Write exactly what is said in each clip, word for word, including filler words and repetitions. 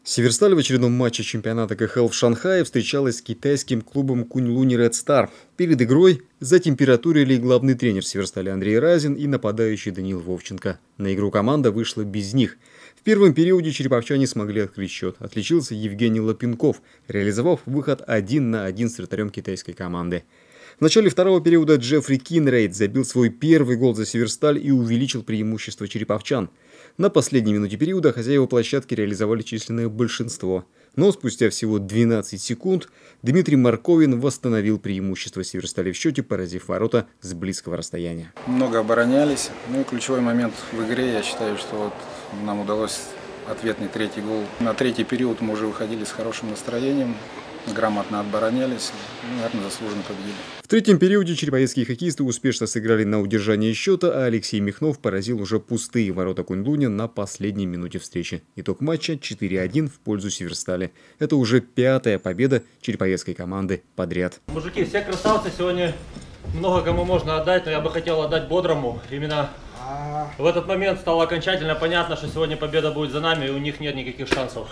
Северсталь в очередном матче чемпионата ка ха эл в Шанхае встречалась с китайским клубом Куньлунь Ред Стар. Перед игрой затемпературили главный тренер Северсталя Андрей Разин и нападающий Даниил Вовченко. На игру команда вышла без них. В первом периоде череповчане смогли открыть счет. Отличился Евгений Лапенков, реализовав выход один на один с вратарем китайской команды. В начале второго периода Джеффри Кинрейд забил свой первый гол за Северсталь и увеличил преимущество череповчан. На последней минуте периода хозяева площадки реализовали численное большинство. Но спустя всего двенадцать секунд Дмитрий Марковин восстановил преимущество Северстали в счете, поразив ворота с близкого расстояния. Много оборонялись. Ну и ключевой момент в игре, я считаю, что вот нам удалось ответный третий гол. На третий период мы уже выходили с хорошим настроением. Грамотно оборонялись, наверное, заслуженно победили. В третьем периоде череповецкие хоккеисты успешно сыграли на удержание счета, а Алексей Михнов поразил уже пустые ворота Куньлуня на последней минуте встречи. Итог матча четыре один в пользу Северстали. Это уже пятая победа череповецкой команды подряд. Мужики, все красавцы, сегодня много кому можно отдать, но я бы хотел отдать Бодрому. Именно в этот момент стало окончательно понятно, что сегодня победа будет за нами, и у них нет никаких шансов.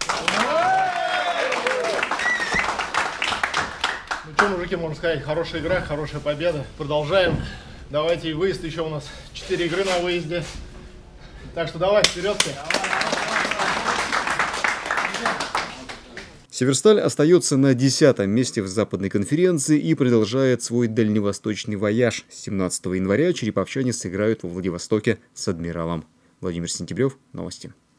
Ну что, мужики, можно сказать, хорошая игра, хорошая победа. Продолжаем. Давайте, выезд еще у нас четыре игры на выезде. Так что давай, вперед все. Северсталь остается на десятом месте в западной конференции и продолжает свой дальневосточный вояж. семнадцатого января череповчане сыграют во Владивостоке с Адмиралом. Владимир Сентябрев, новости.